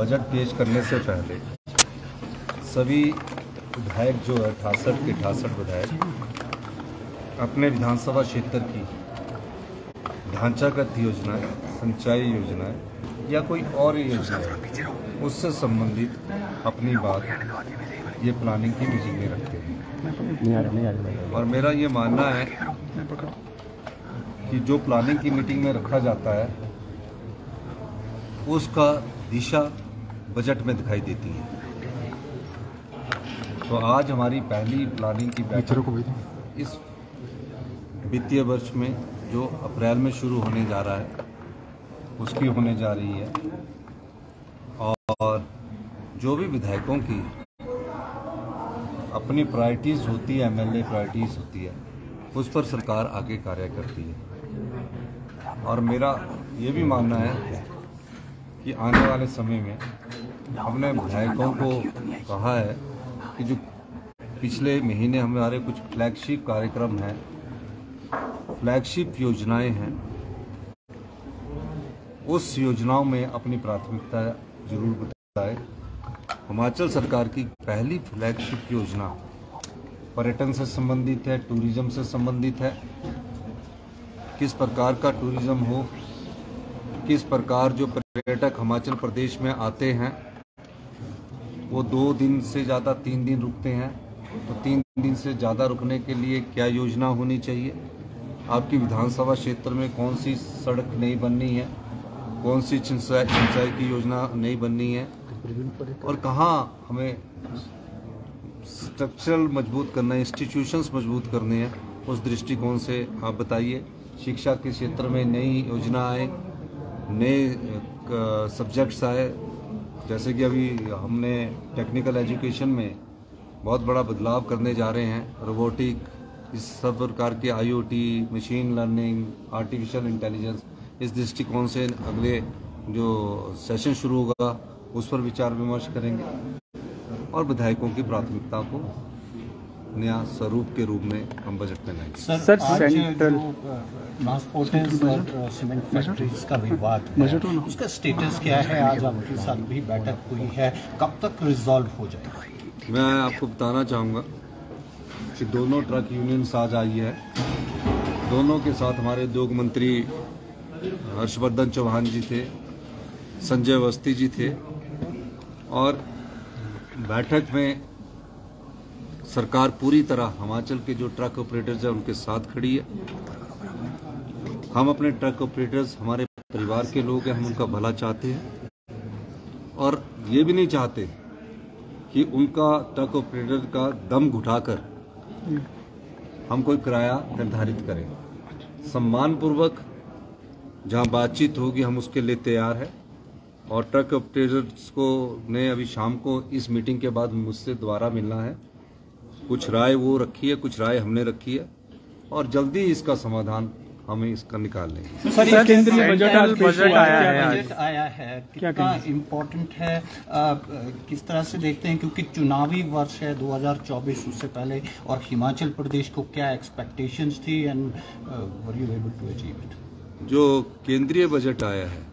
Budget पेश करने से पहले सभी विधायक जो है 68 के 68 विधायक अपने विधानसभा क्षेत्र की ढांचागत योजनाएं, सिंचाई योजनाएं या कोई और योजना उससे संबंधित अपनी बात ये प्लानिंग की मीटिंग में रखते हैं। और मेरा ये मानना है कि जो प्लानिंग की मीटिंग में रखा जाता है उसका दिशा बजट में दिखाई देती है। तो आज हमारी पहली प्लानिंग की बैठक इस वित्तीय वर्ष में जो अप्रैल में शुरू होने जा रहा है उसकी होने जा रही है। और जो भी विधायकों की अपनी प्रायोरिटीज़ होती है, एमएलए प्रायोरिटीज़ होती है, उस पर सरकार आगे कार्य करती है। और मेरा ये भी मानना है कि आने वाले समय में हमने विधायकों को कहा है कि जो पिछले महीने हमारे कुछ फ्लैगशिप कार्यक्रम हैं, फ्लैगशिप योजनाएं हैं, उस योजनाओं में अपनी प्राथमिकता जरूर बताएं। हिमाचल सरकार की पहली फ्लैगशिप योजना पर्यटन से संबंधित है, टूरिज्म से संबंधित है। किस प्रकार का टूरिज्म हो, किस प्रकार जो पर्यटक हिमाचल प्रदेश में आते हैं वो 2 दिन से ज़्यादा 3 दिन रुकते हैं, तो 3 दिन से ज़्यादा रुकने के लिए क्या योजना होनी चाहिए, आपकी विधानसभा क्षेत्र में कौन सी सड़क नहीं बननी है, कौन सी सिंचाई की योजना नहीं बननी है, और कहाँ हमें स्ट्रक्चरल मजबूत करना है, इंस्टीट्यूशंस मजबूत करने हैं, उस दृष्टिकोण से आप बताइए। शिक्षा के क्षेत्र में नई योजना आए, नए सब्जेक्ट्स आए, जैसे कि अभी हमने टेक्निकल एजुकेशन में बहुत बड़ा बदलाव करने जा रहे हैं, रोबोटिक, इस सब प्रकार के IoT, machine learning, artificial intelligence, इस दृष्टिकोण से अगले जो सेशन शुरू होगा उस पर विचार विमर्श करेंगे और विधायकों की प्राथमिकता को नया स्वरूप के रूप में हम बजट में लाएंगे। सर सेंट्रल ट्रांसपोर्टर्स और सीमेंट फैक्ट्रीज का विवाद है, उसका स्टेटस क्या है? आज आपके साथ भी बैठक हुई है, कब तक रिजॉल्व हो जाएगा? मैं आपको बताना चाहूँगा कि दोनों ट्रक यूनियंस आज आई है। दोनों के साथ हमारे उद्योग मंत्री हर्षवर्धन चौहान जी थे, संजय अवस्थी जी थे, और बैठक में सरकार पूरी तरह हिमाचल के जो ट्रक ऑपरेटर्स हैं उनके साथ खड़ी है। हम अपने ट्रक ऑपरेटर्स हमारे परिवार के लोग हैं, हम उनका भला चाहते हैं और ये भी नहीं चाहते कि उनका ट्रक ऑपरेटर का दम घुटाकर हम कोई किराया निर्धारित करें। सम्मानपूर्वक जहां बातचीत होगी हम उसके लिए तैयार है। और ट्रक ऑपरेटर्स को ने अभी शाम को इस मीटिंग के बाद मुझसे दोबारा मिलना है। कुछ राय वो रखी है, कुछ राय हमने रखी है, और जल्दी इसका समाधान हमें इसका निकाल लेंगे। सर, केंद्रीय बजट आया है, कितना इम्पोर्टेंट है, किस तरह से देखते हैं? क्योंकि चुनावी वर्ष है 2024, उससे पहले, और हिमाचल प्रदेश को क्या एक्सपेक्टेशंस थी and were you able to achieve it? जो केंद्रीय बजट आया है,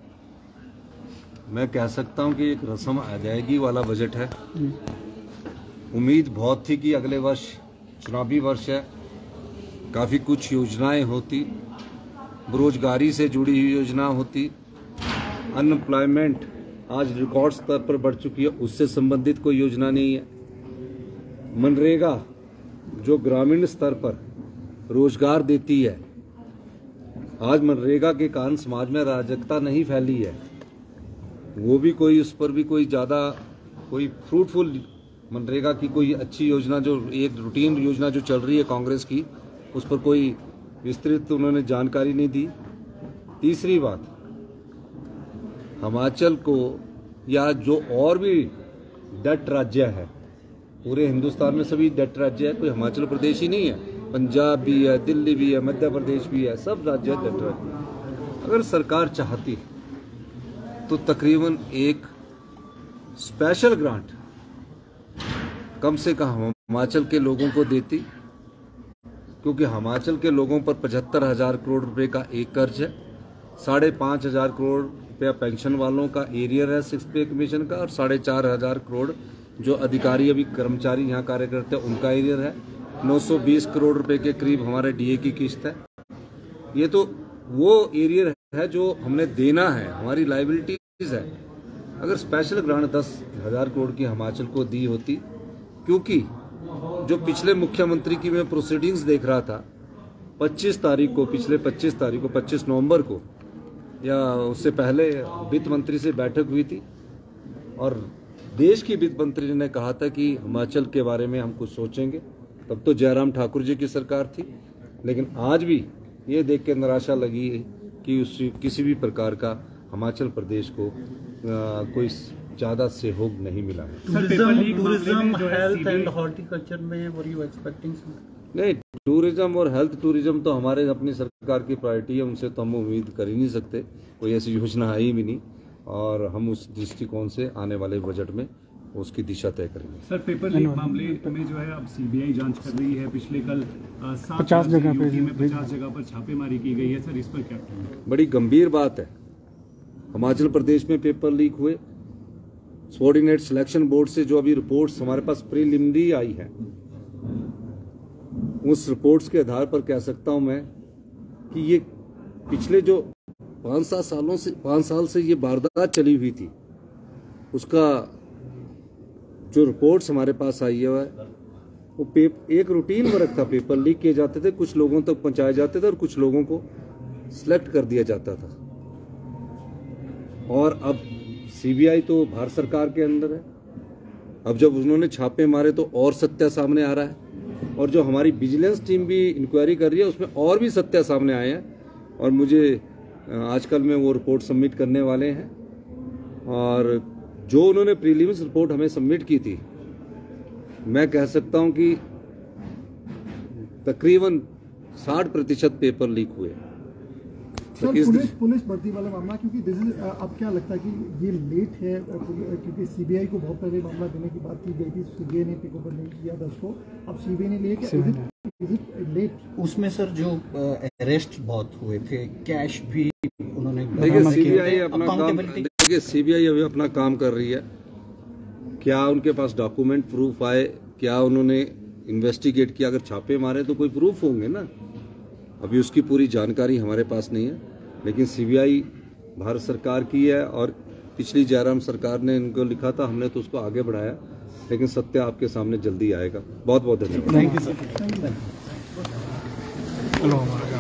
मैं कह सकता हूं कि एक रस्म अदायगी वाला बजट है। उम्मीद बहुत थी कि अगले वर्ष चुनावी वर्ष है, काफ़ी कुछ योजनाएं होती, बेरोजगारी से जुड़ी हुई योजना होती, अनएम्प्लॉयमेंट आज रिकॉर्ड स्तर पर बढ़ चुकी है, उससे संबंधित कोई योजना नहीं है। मनरेगा जो ग्रामीण स्तर पर रोजगार देती है, आज मनरेगा के कारण समाज में अराजकता नहीं फैली है, वो भी कोई, उस पर भी कोई ज़्यादा कोई फ्रूटफुल मनरेगा की कोई अच्छी योजना, जो एक रूटीन योजना जो चल रही है कांग्रेस की, उस पर कोई विस्तृत उन्होंने जानकारी नहीं दी। तीसरी बात, हिमाचल को या जो और भी डेट राज्य है, पूरे हिंदुस्तान में सभी डेट राज्य है, कोई हिमाचल प्रदेश ही नहीं है, पंजाब भी है, दिल्ली भी है, मध्य प्रदेश भी है, सब राज्य डेट राज्य। अगर सरकार चाहती तो तकरीबन एक स्पेशल ग्रांट कम से कम हिमाचल के लोगों को देती, क्योंकि हिमाचल के लोगों पर 75,000 करोड़ रुपए का एक कर्ज है, 5,500 करोड़ रुपया पेंशन वालों का एरियर है 6 पे कमीशन का, और 4,500 करोड़ जो अधिकारी अभी कर्मचारी यहाँ कार्य करते हैं उनका एरियर है। 920 करोड़ रुपए के करीब हमारे डीए की किस्त है। ये तो वो एरियर है जो हमने देना है, हमारी लाइबिलिटीज है। अगर स्पेशल ग्रांट 10,000 करोड़ की हिमाचल को दी होती, क्योंकि जो पिछले मुख्यमंत्री की मैं प्रोसीडिंग्स देख रहा था, 25 तारीख को, पिछले 25 तारीख को, 25 नवंबर को या उससे पहले वित्त मंत्री से बैठक हुई थी और देश की वित्त मंत्री ने कहा था कि हिमाचल के बारे में हम कुछ सोचेंगे। तब तो जयराम ठाकुर जी की सरकार थी, लेकिन आज भी ये देख के निराशा लगी कि किसी भी प्रकार का हिमाचल प्रदेश को कोई ज़्यादा सहयोग नहीं मिला है। टूरिज्म, हेल्थ एंड हॉर्टिकल्चर में वर यू एक्सपेक्टिंग? नहीं, टूरिज्म और हेल्थ टूरिज्म तो हमारे अपनी सरकार की प्रायोरिटी है, उनसे तो हम उम्मीद कर ही नहीं सकते, कोई ऐसी योजना आई भी नहीं, और हम उस दृष्टिकोण से आने वाले बजट में उसकी दिशा तय करेंगे। सर, पेपर लीक मामले में जो है अब सीबीआई जांच कर रही है। पिछले कल 50 जगह पे 50 जगह पर छापेमारी की गई है। सर, इस पर क्या कहेंगे? बड़ी गंभीर बात है। हिमाचल प्रदेश में पेपर लीक हुए, सबऑर्डिनेट सिलेक्शन बोर्ड से जो अभी रिपोर्ट्स हमारे पास प्रीलिमिनरी आई है, उस रिपोर्ट्स के आधार पर कह सकता हूं मैं कि ये पिछले जो 5 साल से ये वारदात चली हुई थी, उसका जो रिपोर्ट्स हमारे पास आई है वो एक रूटीन वर्क था। पेपर लीक किए जाते थे, कुछ लोगों तक पहुंचाए जाते थे और कुछ लोगों को सिलेक्ट कर दिया जाता था। और अब सीबीआई तो भारत सरकार के अंदर है। अब जब उन्होंने छापे मारे तो और सत्य सामने आ रहा है, और जो हमारी विजिलेंस टीम भी इंक्वायरी कर रही है उसमें और भी सत्य सामने आए हैं, और मुझे आजकल में वो रिपोर्ट सबमिट करने वाले हैं। और जो उन्होंने प्रीलिम्स रिपोर्ट हमें सबमिट की थी, मैं कह सकता हूं कि तकरीबन 60% पेपर लीक हुए। सर, पुलिस भर्ती वाला मामला, क्योंकि अब क्या लगता है कि ये लेट है, क्योंकि सीबीआई को बहुत पहले मामला देने की बात की गई थी, सीबीआई ने टेक ओवर नहीं किया था उसको, अब सीबीआई ने लिया क्या लेट? उसमें सर जो अरेस्ट बहुत हुए थे, कैश भी उन्होंने, सीबीआई अभी अपना काम कर रही है। क्या उनके पास डॉक्यूमेंट प्रूफ आए, क्या उन्होंने इन्वेस्टिगेट किया? अगर छापे मारे तो कोई प्रूफ होंगे ना, अभी उसकी पूरी जानकारी हमारे पास नहीं है। लेकिन सीबीआई भारत सरकार की है और पिछली जयराम सरकार ने इनको लिखा था, हमने तो उसको आगे बढ़ाया, लेकिन सत्य आपके सामने जल्दी आएगा। बहुत बहुत धन्यवाद। Thank you sir.